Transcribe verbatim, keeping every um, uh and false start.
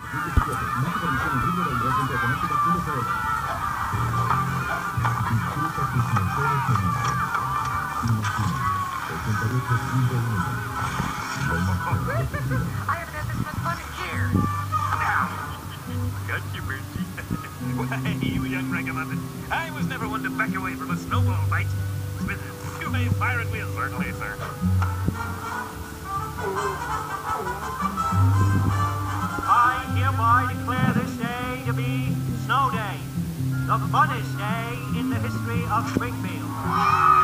I haven't had this much fun in years. Got you, Bertie. Why, you young ragamuffin. I was never one to back away from a snowball fight. Smith, you may fire at will. Certainly, sir. I hereby declare this day to be Snow Day, the funnest day in the history of Springfield.